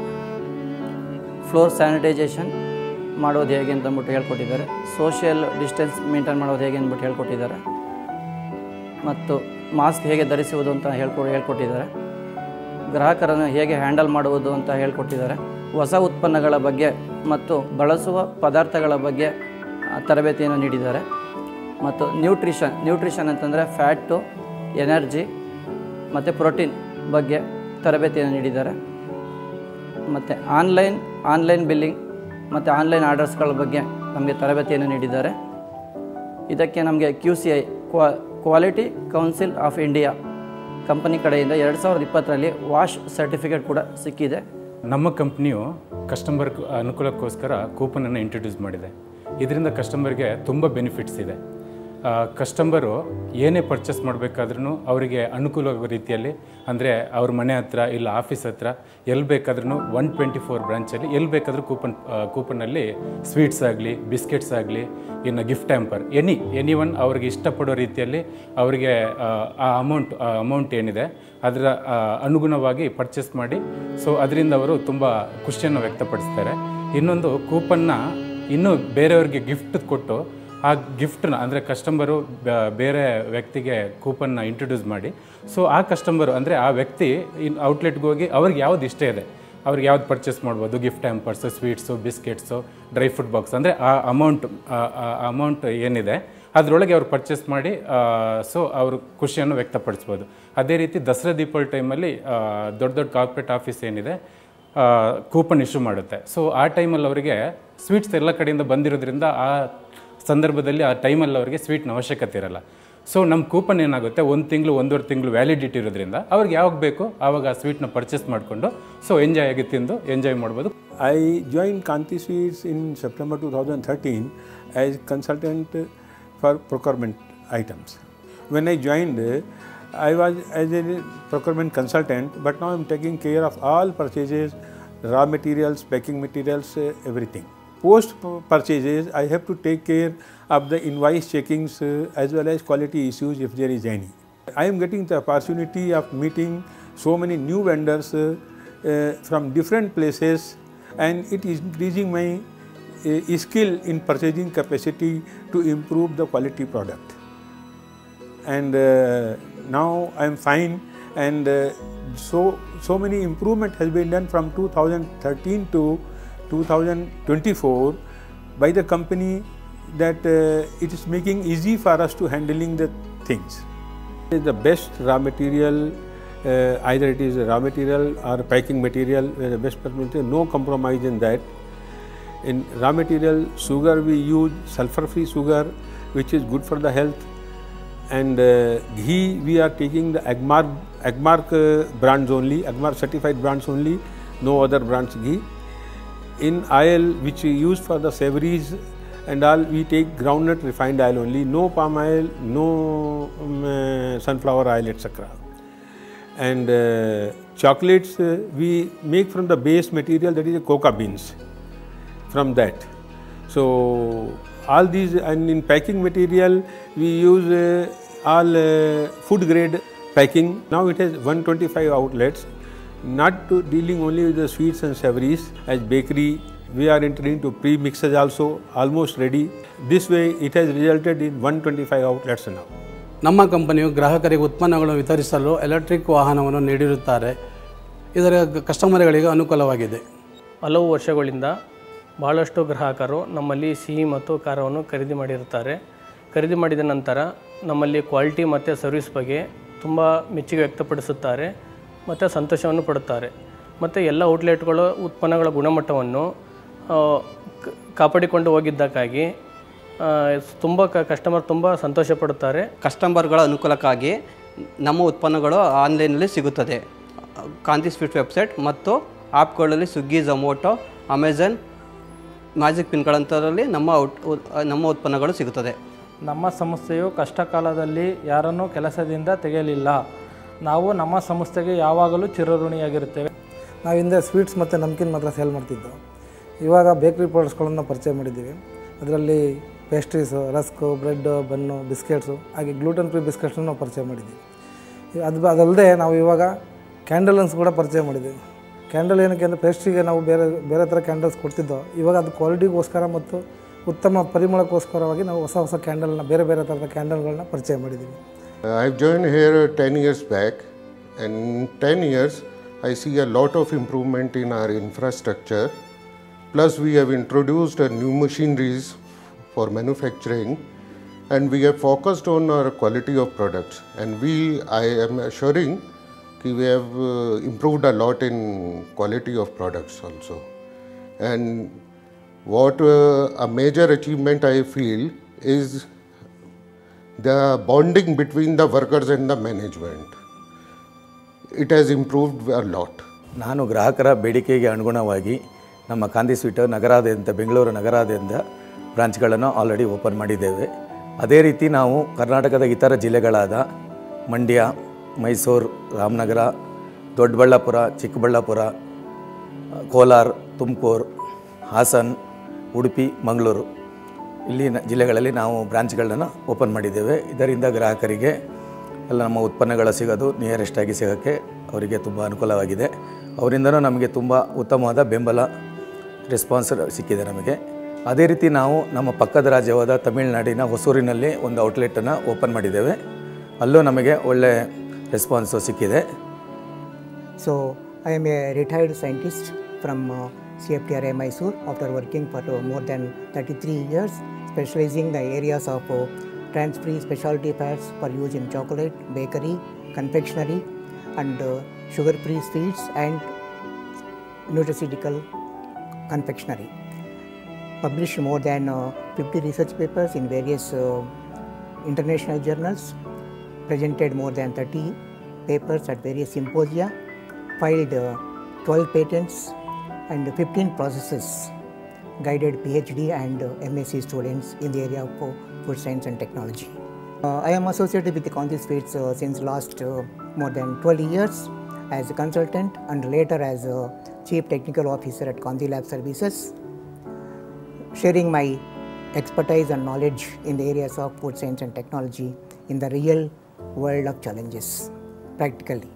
ಫ್ಲೋರ್ ಸ್ಯಾನಿಟೈಸೇಷನ್ ಮಾಡೋದು ಹೇಗೆ ಅಂತ ಅಂದ್ಬಿಟ್ಟು ಹೇಳ್ಕೊಟ್ಟಿದ್ದಾರೆ. ಸೋಷಿಯಲ್ ಡಿಸ್ಟೆನ್ಸ್ ಮೇಂಟೈನ್ ಮಾಡೋದು ಹೇಗೆ ಅಂದ್ಬಿಟ್ಟು ಹೇಳ್ಕೊಟ್ಟಿದ್ದಾರೆ. ಮತ್ತು ಮಾಸ್ಕ್ ಹೇಗೆ ಧರಿಸುವುದು ಅಂತ ಹೇಳ್ಕೊ ಹೇಳ್ಕೊಟ್ಟಿದ್ದಾರೆ. ಗ್ರಾಹಕರನ್ನು ಹೇಗೆ ಹ್ಯಾಂಡಲ್ ಮಾಡುವುದು ಅಂತ ಹೇಳ್ಕೊಟ್ಟಿದ್ದಾರೆ. ಹೊಸ ಉತ್ಪನ್ನಗಳ ಬಗ್ಗೆ ಮತ್ತು ಬಳಸುವ ಪದಾರ್ಥಗಳ ಬಗ್ಗೆ ತರಬೇತಿಯನ್ನು ನೀಡಿದ್ದಾರೆ. ಮತ್ತು ನ್ಯೂಟ್ರಿಷನ್ ನ್ಯೂಟ್ರಿಷನ್ ಅಂತಂದರೆ ಫ್ಯಾಟು, ಎನರ್ಜಿ ಮತ್ತು ಪ್ರೋಟೀನ್ ಬಗ್ಗೆ ತರಬೇತಿಯನ್ನು ನೀಡಿದ್ದಾರೆ. ಮತ್ತು ಆನ್ಲೈನ್ ಆನ್ಲೈನ್ ಬಿಲ್ಲಿಂಗ್ ಮತ್ತು ಆನ್ಲೈನ್ ಆರ್ಡರ್ಸ್ಗಳ ಬಗ್ಗೆ ನಮಗೆ ತರಬೇತಿಯನ್ನು ನೀಡಿದ್ದಾರೆ. ಇದಕ್ಕೆ ನಮಗೆ Q C I qua quality council of India company ಕಡೆಯಿಂದ ಎರಡು ಸಾವಿರದ ಇಪ್ಪತ್ತರಲ್ಲಿ ವಾಶ್ ಸರ್ಟಿಫಿಕೇಟ್ ಕೂಡ ಸಿಕ್ಕಿದೆ. ನಮ್ಮ ಕಂಪ್ನಿಯು ಕಸ್ಟಮರ್ ಅನುಕೂಲಕ್ಕೋಸ್ಕರ ಕೂಪನನ್ನು ಇಂಟ್ರೊಡ್ಯೂಸ್ ಮಾಡಿದೆ. ಇದರಿಂದ ಕಸ್ಟಮರ್ಗೆ ತುಂಬ ಬೆನಿಫಿಟ್ಸ್ ಇದೆ. ಕಸ್ಟಮರು ಏನೇ ಪರ್ಚೇಸ್ ಮಾಡಬೇಕಾದ್ರೂ ಅವರಿಗೆ ಅನುಕೂಲವಾಗೋ ರೀತಿಯಲ್ಲಿ, ಅಂದರೆ ಅವ್ರ ಮನೆ ಹತ್ರ ಇಲ್ಲ ಆಫೀಸ್ ಹತ್ರ ಎಲ್ಲಿ ಬೇಕಾದ್ರೂ ಒನ್ ಟ್ವೆಂಟಿ ಫೋರ್ ಬ್ರಾಂಚಲ್ಲಿ ಎಲ್ಲಿ ಬೇಕಾದರೂ ಕೂಪನ್ ಕೂಪನ್ನಲ್ಲಿ ಸ್ವೀಟ್ಸ್ ಆಗಲಿ, ಬಿಸ್ಕೆಟ್ಸ್ ಆಗಲಿ, ಇನ್ನು gift hamper, any any one ಅವ್ರಿಗೆ ಇಷ್ಟಪಡೋ ರೀತಿಯಲ್ಲಿ ಅವರಿಗೆ ಆ ಅಮೌಂಟ್ ಅಮೌಂಟ್ ಏನಿದೆ ಅದರ ಅನುಗುಣವಾಗಿ ಪರ್ಚೇಸ್ ಮಾಡಿ, ಸೊ ಅದರಿಂದ ಅವರು ತುಂಬ ಖುಷಿಯನ್ನು ವ್ಯಕ್ತಪಡಿಸ್ತಾರೆ. ಇನ್ನೊಂದು ಕೂಪನ್ನ ಇನ್ನೂ ಬೇರೆಯವ್ರಿಗೆ ಗಿಫ್ಟ್ ಕೊಟ್ಟು ಆ ಗಿಫ್ಟನ್ನ ಅಂದರೆ ಕಸ್ಟಮರು ಬೇರೆ ವ್ಯಕ್ತಿಗೆ ಕೂಪನ್ನ ಇಂಟ್ರೊಡ್ಯೂಸ್ ಮಾಡಿ, ಸೊ ಆ ಕಸ್ಟಮರು ಅಂದರೆ ಆ ವ್ಯಕ್ತಿ ಇನ್ ಔಟ್ಲೆಟ್ಗೆ ಹೋಗಿ ಅವ್ರಿಗೆ ಯಾವ್ದು ಇಷ್ಟ ಇದೆ ಅವ್ರಿಗೆ ಯಾವ್ದು ಪರ್ಚೇಸ್ ಮಾಡ್ಬೋದು, gift hampers, sweets, biscuits, dry fruit box, ಅಂದರೆ ಆ ಅಮೌಂಟ್ ಅಮೌಂಟ್ ಏನಿದೆ ಅದರೊಳಗೆ ಅವ್ರು ಪರ್ಚೇಸ್ ಮಾಡಿ ಸೊ ಅವರು ಖುಷಿಯನ್ನು ವ್ಯಕ್ತಪಡಿಸ್ಬೋದು. ಅದೇ ರೀತಿ ದಸರಾ ದೀಪಾವಳಿ ಟೈಮಲ್ಲಿ ದೊಡ್ಡ ದೊಡ್ಡ ಕಾರ್ಪೊರೇಟ್ ಆಫೀಸ್ ಏನಿದೆ ಕೂಪನ್ ಇಶ್ಯೂ ಮಾಡುತ್ತೆ. ಸೊ ಆ ಟೈಮಲ್ಲಿ ಅವರಿಗೆ ಸ್ವೀಟ್ಸ್ ಎಲ್ಲ ಕಡೆಯಿಂದ ಬಂದಿರೋದ್ರಿಂದ ಆ ಸಂದರ್ಭದಲ್ಲಿ ಆ ಟೈಮಲ್ಲಿ ಅವರಿಗೆ ಸ್ವೀಟ್ನ ಅವಶ್ಯಕತೆ ಇರಲ್ಲ. ಸೊ ನಮ್ಮ ಕೂಪನ್ ಏನಾಗುತ್ತೆ, ಒಂದು ತಿಂಗಳು ಒಂದೂವರೆ ತಿಂಗಳು ವ್ಯಾಲಿಡಿಟಿ ಇರೋದ್ರಿಂದ ಅವ್ರಿಗೆ ಯಾವಾಗ ಬೇಕು ಆವಾಗ ಆ ಸ್ವೀಟ್ನ ಪರ್ಚೇಸ್ ಮಾಡಿಕೊಂಡು ಸೊ ಎಂಜಾಯ್ ಆಗಿ ತಿಂದು ಎಂಜಾಯ್ ಮಾಡ್ಬೋದು. I join Kanti sweets in September two thousand thirteen as consultant for procurement items. When I joined I was as a procurement consultant, but now I am taking care of all purchases, raw materials, packing materials, everything. post purchases I have to take care of the invoice checkings uh, as well as quality issues if there is any. I am getting the opportunity of meeting so many new vendors uh, uh, from different places, and it is increasing my uh, skill in purchasing capacity to improve the quality product. And uh, now I am fine, and uh, so so many improvement has been done from two thousand thirteen to two thousand twenty-four by the company, that uh, it is making easy for us to handling the things. The best raw material, uh, either it is raw material or packing material, uh, the best material, no compromise in that. In raw material sugar, we use sulfur-free sugar, which is good for the health. And uh, ghee, we are taking the Agmark, Agmark uh, brands only, Agmark certified brands only, no other brands ghee. In oil, which we use for the savories and all, we take groundnut refined oil only, no palm oil, no um, uh, sunflower oil, et cetera. And uh, chocolates, uh, we make from the base material, that is cocoa beans, from that. So all these, and in packing material, we use uh, all uh, food grade packing. Now it has one hundred twenty-five outlets, not to dealing only with the sweets and savories. As bakery, we are entering to pre-mixes also, almost ready. This way it has resulted in one hundred twenty-five outlets now. ನಮ್ಮ ಕಂಪನಿಯು ಗ್ರಾಹಕರಿಗೆ ಉತ್ಪನ್ನಗಳನ್ನು ವಿತರಿಸಲು electric ವಾಹನವನ್ನು ನೀಡಿರುತ್ತಾರೆ. ಇದರ ಕಸ್ಟಮರ್ಗಳಿಗೆ ಅನುಕೂಲವಾಗಿದೆ. ಹಲವು ವರ್ಷಗಳಿಂದ ಬಹಳಷ್ಟು ಗ್ರಾಹಕರು ನಮ್ಮಲ್ಲಿ ಸಿಹಿ ಮತ್ತು ಖಾರವನ್ನು ಖರೀದಿ ಮಾಡಿರುತ್ತಾರೆ. ಖರೀದಿ ಮಾಡಿದ ನಂತರ ನಮ್ಮಲ್ಲಿ ಕ್ವಾಲಿಟಿ ಮತ್ತು ಸರ್ವಿಸ್ ಬಗ್ಗೆ ತುಂಬ ಮೆಚ್ಚುಗೆ ವ್ಯಕ್ತಪಡಿಸುತ್ತಾರೆ ಮತ್ತು ಸಂತೋಷವನ್ನು ಪಡುತ್ತಾರೆ. ಮತ್ತು ಎಲ್ಲ ಔಟ್ಲೆಟ್ಗಳು ಉತ್ಪನ್ನಗಳ ಗುಣಮಟ್ಟವನ್ನು ಕಾಪಾಡಿಕೊಂಡು ಹೋಗಿದ್ದಕ್ಕಾಗಿ ತುಂಬ ಕಸ್ಟಮರ್ ತುಂಬ ಸಂತೋಷ ಪಡುತ್ತಾರೆ. ಕಸ್ಟಮರ್ಗಳ ಅನುಕೂಲಕ್ಕಾಗಿ ನಮ್ಮ ಉತ್ಪನ್ನಗಳು ಆನ್ಲೈನಲ್ಲಿ ಸಿಗುತ್ತದೆ. ಕಾಂತಿ ಸ್ವೀಟ್ಸ್ ವೆಬ್ಸೈಟ್ ಮತ್ತು ಆ್ಯಪ್ಗಳಲ್ಲಿ ಸ್ವಿಗ್ಗಿ, ಝೊಮ್ಯಾಟೊ, ಅಮೆಝಾನ್, ಮ್ಯಾಜಿಕ್ ಪಿನ್ಗಳಂಥದ್ರಲ್ಲಿ ನಮ್ಮ ನಮ್ಮ ಉತ್ಪನ್ನಗಳು ಸಿಗುತ್ತದೆ. ನಮ್ಮ ಸಂಸ್ಥೆಯು ಕಷ್ಟ ಕಾಲದಲ್ಲಿ ಯಾರನ್ನೂ ಕೆಲಸದಿಂದ ತೆಗೆಯಲಿಲ್ಲ. ನಾವು ನಮ್ಮ ಸಂಸ್ಥೆಗೆ ಯಾವಾಗಲೂ ಚಿರಋಣಿಯಾಗಿರುತ್ತೇವೆ. ನಾವು ಹಿಂದೆ ಸ್ವೀಟ್ಸ್ ಮತ್ತು ನಮ್ಕಿನ್ ಮಾತ್ರ ಸೇಲ್ ಮಾಡ್ತಿದ್ದೋ. ಇವಾಗ ಬೇಕ್ರಿ ಪ್ರಾಡಕ್ಟ್ಸ್ಗಳನ್ನು ಪರಿಚಯ ಮಾಡಿದ್ದೀವಿ. ಅದರಲ್ಲಿ pastries, rusk, bread, bun, biscuits, ಹಾಗೆ ಗ್ಲೂಟನ್ ಫ್ರೀ ಬಿಸ್ಕೆಟ್ಸನ್ನು ನಾವು ಪರಿಚಯ ಮಾಡಿದ್ದೀವಿ. ಅದು ಅದಲ್ಲದೆ ನಾವು ಇವಾಗ ಕ್ಯಾಂಡಲ್ಸ್ ಕೂಡ ಪರಿಚಯ ಮಾಡಿದ್ದೀವಿ. ಕ್ಯಾಂಡಲ್ ಏನಕ್ಕೆ ಅಂದರೆ ಪೇಸ್ಟ್ರಿಗೆ ನಾವು ಬೇರೆ ಬೇರೆ ಥರ ಕ್ಯಾಂಡಲ್ಸ್ ಕೊಡ್ತಿದ್ದೋ, ಇವಾಗ ಅದು ಕ್ವಾಲಿಟಿಗೋಸ್ಕರ ಮತ್ತು ಉತ್ತಮ ಪರಿಮಳಕ್ಕೋಸ್ಕರವಾಗಿ ನಾವು ಹೊಸ ಹೊಸ ಕ್ಯಾಂಡಲ್ನ ಬೇರೆ ಬೇರೆ ಥರದ ಕ್ಯಾಂಡಲ್ಗಳನ್ನ ಪರಿಚಯ ಮಾಡಿದ್ದೀವಿ. I have join here ten years back, and in ten years I see a lot of improvement in our infrastructure. Plus we have introduced a new machineries for manufacturing, and we have focused on our quality of products, and we I am assuring that we have uh, improved a lot in quality of products also. And what uh, a major achievement I feel is the bonding between the workers and the management. It has improved a lot. ನಾನು ಗ್ರಾಹಕರ ಬೇಡಿಕೆಗೆ ಅನುಗುಣವಾಗಿ ನಮ್ಮ Kanti sweet ನಗರಾದ್ಯಂತ ಬೆಂಗಳೂರು ನಗರಾದ್ಯಂತ ಬ್ರಾಂಚ್ಗಳನ್ನು already open ಮಾಡಿದ್ದೇವೆ. ಅದೇ ರೀತಿ ನಾವು ಕರ್ನಾಟಕದ ಇತರ ಜಿಲ್ಲೆಗಳಾದ ಮಂಡ್ಯ, ಮೈಸೂರು, ರಾಮನಗರ, ದೊಡ್ಡಬಳ್ಳಾಪುರ, ಚಿಕ್ಕಬಳ್ಳಾಪುರ, ಕೋಲಾರ, ತುಮಕೂರು, ಹಾಸನ, ಉಡುಪಿ, ಮಂಗಳೂರು ಇಲ್ಲಿನ ಜಿಲ್ಲೆಗಳಲ್ಲಿ ನಾವು ಬ್ರಾಂಚ್ಗಳನ್ನು ಓಪನ್ ಮಾಡಿದ್ದೇವೆ. ಇದರಿಂದ ಗ್ರಾಹಕರಿಗೆ ಎಲ್ಲ ನಮ್ಮ ಉತ್ಪನ್ನಗಳು ಸಿಗೋದು ನಿಯರೆಸ್ಟಾಗಿ ಸಿಗೋಕ್ಕೆ ಅವರಿಗೆ ತುಂಬ ಅನುಕೂಲವಾಗಿದೆ. ಅವರಿಂದನೂ ನಮಗೆ ತುಂಬ ಉತ್ತಮವಾದ ಬೆಂಬಲ ರೆಸ್ಪಾನ್ಸ್ ಸಿಕ್ಕಿದೆ ನಮಗೆ. ಅದೇ ರೀತಿ ನಾವು ನಮ್ಮ ಪಕ್ಕದ ರಾಜ್ಯವಾದ ತಮಿಳುನಾಡಿನ ಹೊಸೂರಿನಲ್ಲಿ ಒಂದು ಔಟ್ಲೆಟನ್ನು ಓಪನ್ ಮಾಡಿದ್ದೇವೆ. ಅಲ್ಲೂ ನಮಗೆ ಒಳ್ಳೆ ರೆಸ್ಪಾನ್ಸು ಸಿಕ್ಕಿದೆ. So I am a retired scientist from C F T R I Mysuru after working for more than thirty three years, specialising the areas of trans free speciality fats for use in chocolate, bakery, confectionery and uh, sugar-free sweets and nutraceutical confectionery. Published more than uh, fifty research papers in various uh, international journals, presented more than thirty papers at various symposia, filed uh, twelve patents and fifteen processes, guided PhD and uh, M S c students in the area of uh, food science and technology. Uh, I am associated with the Kaunti Sweets uh, since last uh, more than twelve years as a consultant and later as a Chief Technical Officer at Kaunti Lab Services. sharing my expertise and knowledge in the areas of food science and technology in the real world of challenges, practically.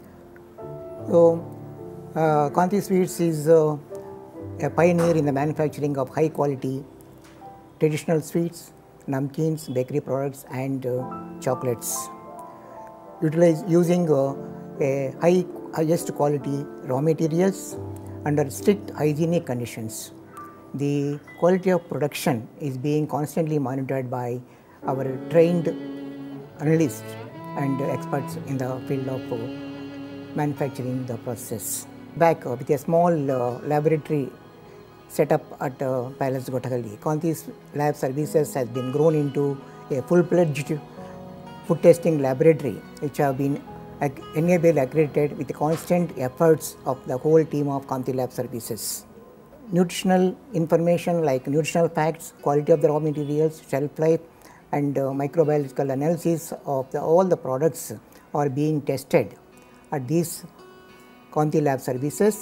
So, uh, Kanti Sweets is uh, a pioneer in the manufacturing of high quality traditional sweets, namkeens, bakery products and uh, chocolates, utilize using uh, a high highest quality raw materials under strict hygienic conditions. The quality of production is being constantly monitored by our trained analysts and experts in the field of uh, manufacturing the process. Back uh, with a small uh, laboratory set up at uh, Palace Gotahalli, Kanti's lab services has been grown into a full-fledged food testing laboratory which have been enabled accredited with the constant efforts of the whole team of Kanti Lab Services. Nutritional information like nutritional facts, quality of the raw materials, shelf life and uh, microbiological analysis of the, all the products are being tested at these Kanti Lab Services,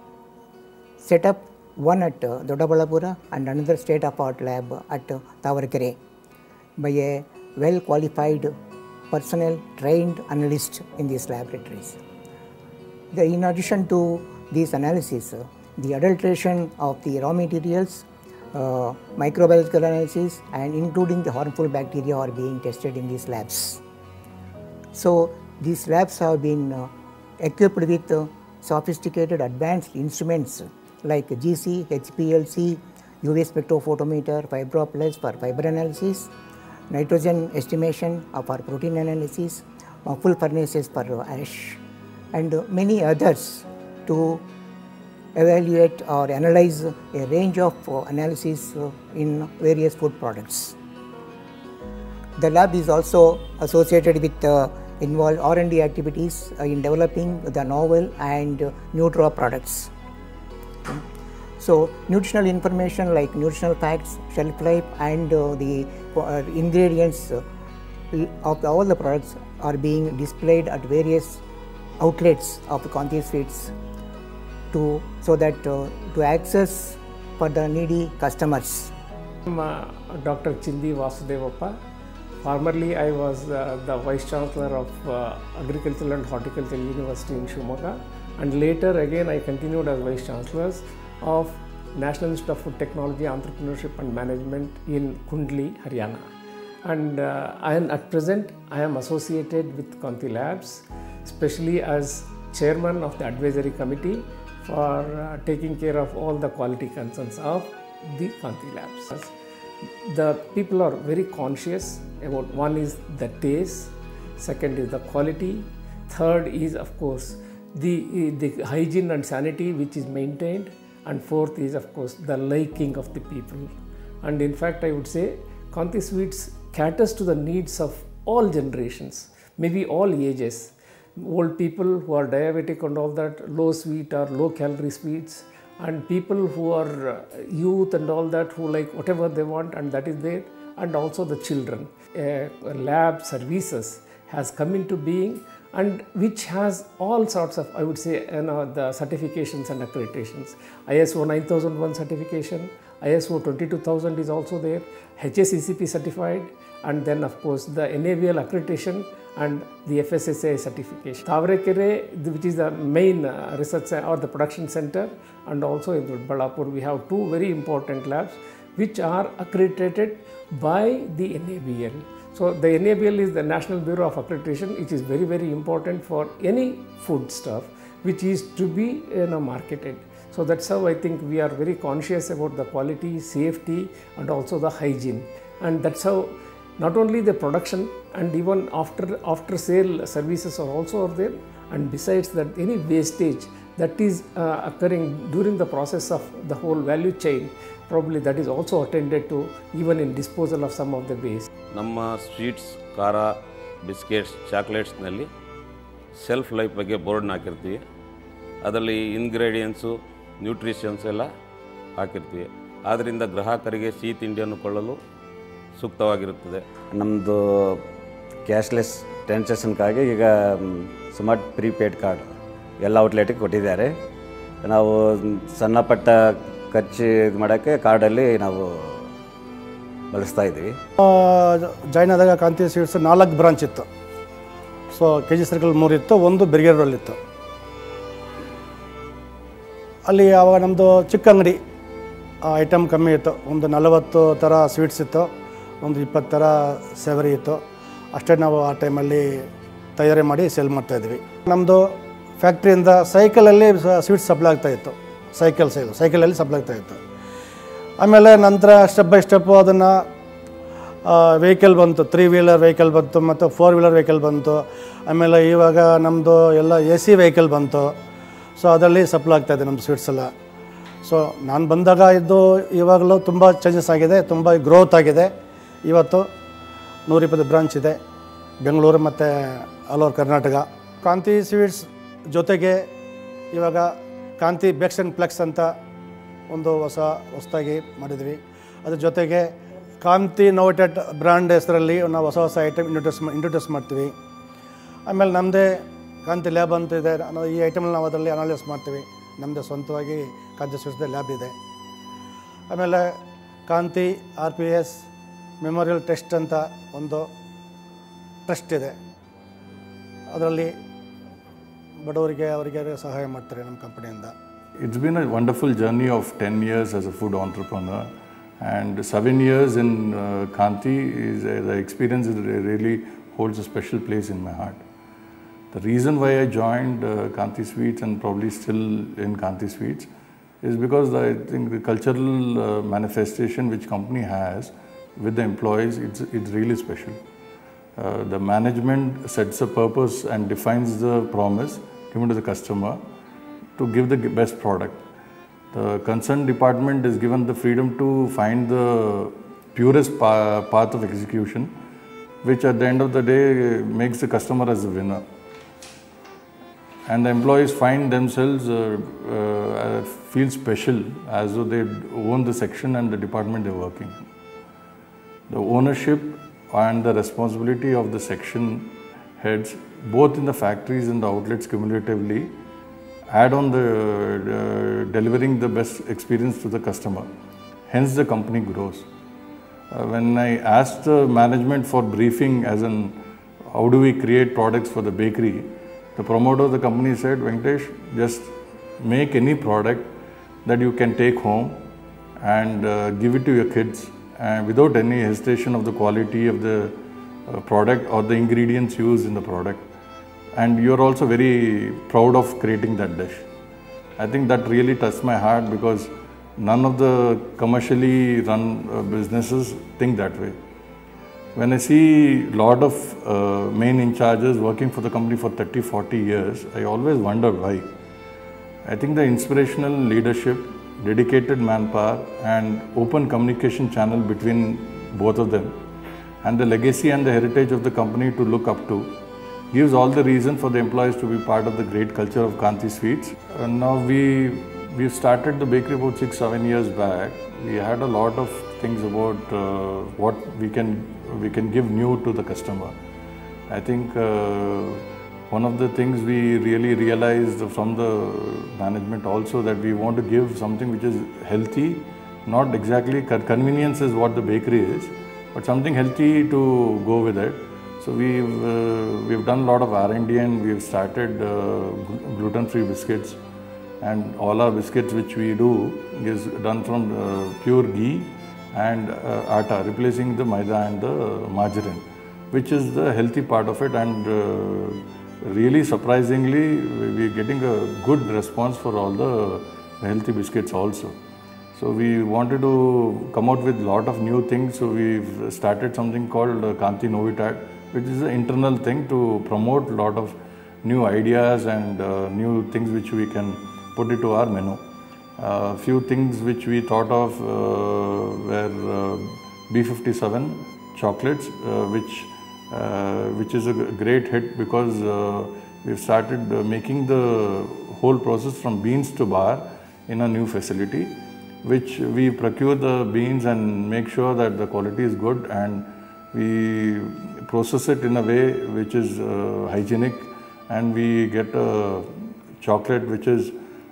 set up one at uh, Doddabalapura and another state-of-art lab at uh, Tavarakere by a well qualified personnel trained analysts in these laboratories. The, in addition to these analyses, uh, the adulteration of the raw materials, uh, microbiological analysis and including the harmful bacteria are being tested in these labs. So these labs have been uh, equipped with uh, sophisticated advanced instruments like G C, H P L C, U V spectrophotometer, FibroPlus for fiber analysis, nitrogen estimation of our protein analysis, uh, full furnaces for uh, ash and uh, many others to evaluate or analyze a range of uh, analysis uh, in various food products. The lab is also associated with uh, involved R and D activities uh, in developing the novel and uh, new raw products. So, nutritional information like nutritional facts, shelf life and uh, the uh, ingredients uh, of the, all the products are being displayed at various outlets of the Kanti Sweets to, so that uh, to access for the needy customers. I'm uh, Doctor Chindi Vasudevappa. Formerly I was uh, the Vice Chancellor of uh, Agricultural and Horticultural University in Shimoga, and later again I continued as Vice Chancellor of National Institute of Food Technology, Entrepreneurship and Management in Kundli, Haryana. And uh, I am at present I am associated with Kanti Labs, especially as Chairman of the Advisory Committee for uh, taking care of all the quality concerns of the Kanti Labs. The people are very conscious about, one is the taste, second is the quality, third is of course the, the hygiene and sanity which is maintained, and fourth is of course the liking of the people. And in fact I would say Kanti Sweets caters to the needs of all generations, maybe all ages. Old people who are diabetic and all that, low sweet or low calorie sweets, and people who are youth and all that, who like whatever they want and that is there, and also the children. Uh, lab services has come into being and which has all sorts of, I would say, you know, the certifications and accreditations. I S O nine thousand one certification, I S O twenty-two thousand is also there, H A C C P certified, and then of course the N A B L accreditation and the F S S A I certification. Tavarakere, which is the main uh, research or the production center, and also in Doddabalapur we have two very important labs which are accredited by the N A B L. So the N A B L is the National Bureau of Accreditation, which is very very important for any food stuff which is to be, you know, marketed. So that's how I think we are very conscious about the quality, safety and also the hygiene, and that's how not only the production and even after after sale services are also are there, and besides that any wastage that is uh, occurring during the process of the whole value chain, probably that is also attended to even in disposal of some of the waste. ನಮ್ಮ sweets, ಖಾರ, biscuits, ಚಾಕ್ಲೇಟ್ಸ್ನಲ್ಲಿ shelf life ಬಗ್ಗೆ ಬೋರ್ಡ್ನ ಹಾಕಿರ್ತೀವಿ. ಅದರಲ್ಲಿ ingredients, nutritions ಎಲ್ಲ ಹಾಕಿರ್ತೀವಿ. ಆದ್ದರಿಂದ ಗ್ರಾಹಕರಿಗೆ ಸಿಹಿ ತಿಂಡಿಯನ್ನು ಕೊಳ್ಳಲು ಸೂಕ್ತವಾಗಿರುತ್ತದೆ. ನಮ್ಮದು ಕ್ಯಾಶ್ಲೆಸ್ ಟ್ರಾನ್ಸಾಕ್ಷನ್ಗಾಗಿ ಈಗ ಸ್ಮಾರ್ಟ್ ಪ್ರೀಪೇಡ್ ಕಾರ್ಡ್ ಎಲ್ಲ ಔಟ್ಲೆಟಿಗೆ ಕೊಟ್ಟಿದ್ದಾರೆ. ನಾವು ಸಣ್ಣ ಪಟ್ಟ ಖರ್ಚು ಇದು ಮಾಡೋಕ್ಕೆ ಕಾರ್ಡಲ್ಲಿ ನಾವು ಬಳಸ್ತಾ ಇದ್ವಿ. ಜಾಯ್ನ್ ಆದಾಗ ಕಾಂತಿ ಸ್ವೀಟ್ಸ್ ನಾಲ್ಕು ಬ್ರಾಂಚ್ ಇತ್ತು. ಸೊ ಕೆ ಜಿ ಸರ್ಕಲ್ ಮೂರು ಇತ್ತು, ಒಂದು ಬೆರ್ಗೇರ್ ರೋಡಲ್ಲಿತ್ತು. ಅಲ್ಲಿ ಆವಾಗ ನಮ್ಮದು ಚಿಕ್ಕ ಅಂಗಡಿ, ಐಟಮ್ ಕಮ್ಮಿ ಇತ್ತು. ಒಂದು ನಲವತ್ತು ಥರ ಸ್ವೀಟ್ಸ್ ಇತ್ತು, ಒಂದು ಇಪ್ಪತ್ತು ಥರ ಸೇವರಿ ಇತ್ತು. ಅಷ್ಟೇ ನಾವು ಆ ಟೈಮಲ್ಲಿ ತಯಾರಿ ಮಾಡಿ ಸೇಲ್ ಮಾಡ್ತಾಯಿದ್ವಿ. ನಮ್ಮದು ಫ್ಯಾಕ್ಟ್ರಿಯಿಂದ ಸೈಕಲಲ್ಲಿ ಸ್ವೀಟ್ಸ್ ಸಪ್ಲೈ ಆಗ್ತಾಯಿತ್ತು. ಸೈಕಲ್ ಸೇಲ್ ಸೈಕಲಲ್ಲಿ ಸಪ್ಲೈ ಆಗ್ತಾಯಿತ್ತು. ಆಮೇಲೆ ನಂತರ ಸ್ಟೆಪ್ ಬೈ ಸ್ಟೆಪ್ಪು ಅದನ್ನು ವೆಹಿಕಲ್ ಬಂತು, ತ್ರೀ ವೀಲರ್ ವೆಹಿಕಲ್ ಬಂತು ಮತ್ತು ಫೋರ್ ವೀಲರ್ ವೆಹಿಕಲ್ ಬಂತು. ಆಮೇಲೆ ಇವಾಗ ನಮ್ಮದು ಎಲ್ಲ ಎ ಸಿ ವೆಹಿಕಲ್ ಬಂತು. ಸೊ ಅದರಲ್ಲಿ ಸಪ್ಲೈ ಆಗ್ತಾಯಿದೆ ನಮ್ಮ ಸ್ವೀಟ್ಸ್ ಎಲ್ಲ. ಸೊ ನಾನು ಬಂದಾಗ ಇದ್ದು ಇವಾಗಲೂ ತುಂಬ ಚೇಂಜಸ್ ಆಗಿದೆ, ತುಂಬ ಗ್ರೋತ್ ಆಗಿದೆ. ಇವತ್ತು ನೂರಿಪ್ಪತ್ತು ಬ್ರಾಂಚ್ ಇದೆ ಬೆಂಗಳೂರು ಮತ್ತು ಆಲ್ ಓವರ್ ಕರ್ನಾಟಕ. ಕಾಂತಿ ಸ್ವೀಟ್ಸ್ ಜೊತೆಗೆ ಇವಾಗ ಕಾಂತಿ ಬೇಕ್ಸ್ ಆ್ಯಂಡ್ ಫ್ಲೆಕ್ಸ್ ಅಂತ ಒಂದು ಹೊಸ ಹೊಸದಾಗಿ ಮಾಡಿದ್ವಿ. ಅದ್ರ ಜೊತೆಗೆ ಕಾಂತಿ ನೋವೆಟೆಡ್ ಬ್ರ್ಯಾಂಡ್ ಹೆಸರಲ್ಲಿ ನಾವು ಹೊಸ ಹೊಸ ಐಟಮ್ ಇಂಟ್ರೊಡ್ಯೂಸ್ ಇಂಟ್ರೊಡ್ಯೂಸ್ ಮಾಡ್ತೀವಿ. ಆಮೇಲೆ ನಮ್ಮದೇ ಕಾಂತಿ ಲ್ಯಾಬ್ ಅಂತ ಇದೆ. ನಾವು ಈ ಐಟಮ್ನ ನಾವು ಅದರಲ್ಲಿ ಅನಾಲಿಸ್ ಮಾಡ್ತೀವಿ. ನಮ್ಮದೇ ಸ್ವಂತವಾಗಿ ಕಾಂತಿ ಸ್ವೀಟ್ಸ್ದ ಲ್ಯಾಬ್ ಇದೆ. ಆಮೇಲೆ Kanti R P S memorial trust ಅಂತ ಒಂದು ಟ್ರಸ್ಟ್ ಇದೆ. ಅದರಲ್ಲಿ ಬಡವರಿಗೆ ಅವರಿಗೆ ಸಹಾಯ ಮಾಡ್ತಾರೆ ನಮ್ಮ ಕಂಪನಿಯಿಂದ. It's been a wonderful journey of ten years as a food entrepreneur, and seven years in uh, Kanti is uh, the experience is really holds a special place in my heart. The reason why I joined uh, Kanti Sweets and probably still in Kanti Sweets is because I think the cultural uh, manifestation which company has with the employees, it's, it's really special. Uh, the management sets a purpose and defines the promise given to the customer to give the best product. The concerned department is given the freedom to find the purest pa path of execution, which at the end of the day makes the customer as the winner. And the employees find themselves uh, uh, feel special as though they own the section and the department they're working. The ownership and the responsibility of the section heads, both in the factories and the outlets cumulatively, add on the uh, delivering the best experience to the customer. Hence the company grows. Uh, when I asked the management for briefing as in how do we create products for the bakery, the promoter of the company said, Venkatesh, just make any product that you can take home and uh, give it to your kids uh, without any hesitation of the quality of the uh, product or the ingredients used in the product. And you're also very proud of creating that dish. I think that really touched my heart because none of the commercially run uh, businesses think that way. When I see a lot of uh, main in charges working for the company for thirty, forty years, I always wonder why. I think the inspirational leadership, dedicated manpower and open communication channel between both of them and the legacy and the heritage of the company to look up to gives all the reason for the employees to be part of the great culture of Kanti Sweets. And now we we started the bakery about six, seven years back. We had a lot of things about uh, what we can we can give new to the customer. I think uh, one of the things we really realized from the management also that we want to give something which is healthy, not exactly convenience is what the bakery is, but something healthy to go with it. So we've, uh, we've done a lot of R and D and we've started uh, gluten-free biscuits, and all our biscuits which we do is done from uh, pure ghee and uh, atta, replacing the maida and the margarine, which is the healthy part of it. And uh, really surprisingly, we're getting a good response for all the healthy biscuits also. So we wanted to come out with a lot of new things. So we've started something called uh, Kanti Novitat, which is an internal thing to promote a lot of new ideas and uh, new things which we can put into our menu. A uh, few things which we thought of uh, were uh, B fifty-seven chocolates, uh, which uh, which is a great hit because uh, we've started uh, making the whole process from beans to bar in a new facility, which we procure the beans and make sure that the quality is good, and we process it in a way which is uh, hygienic, and we get a chocolate which is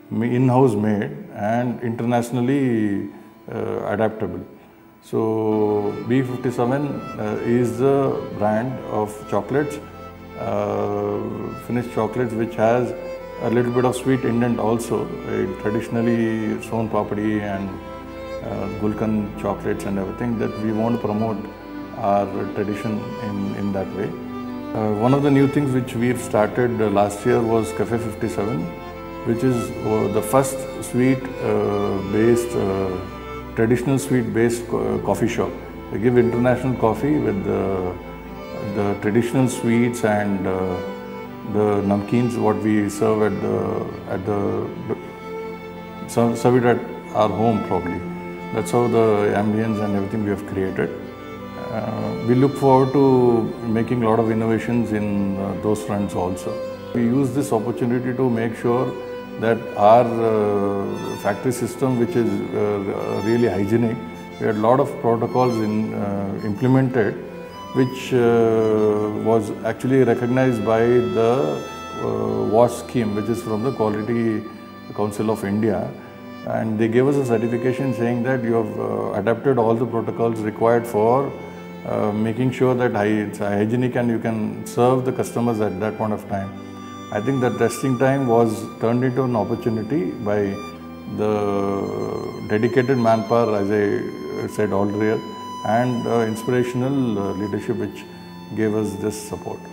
in-house made and internationally uh, adaptable. So B fifty-seven uh, is the brand of chocolates, uh, finished chocolates, which has a little bit of sweet indent also. Uh, traditionally Son Papdi and uh, Gulkan chocolates and everything, that we want to promote our tradition in, in that way. Uh, one of the new things which we've started uh, last year was Cafe fifty-seven, which is uh, the first sweet uh, based, uh, traditional sweet based co coffee shop. They give international coffee with the, the traditional sweets and uh, the namkeens what we serve at the, at the, serve, serve it at our home probably. That's how the ambience and everything we have created. Uh, we look forward to making a lot of innovations in uh, those fronts also. We use this opportunity to make sure that our uh, factory system, which is uh, really hygienic, we had a lot of protocols in, uh, implemented, which uh, was actually recognized by the uh, WASH scheme, which is from the Quality Council of India. And they gave us a certification saying that you have uh, adapted all the protocols required for uh, making sure that it's hygienic and you can serve the customers at that point of time. I think that testing time was turned into an opportunity by the dedicated manpower, as I said earlier, and uh, inspirational uh, leadership which gave us this support.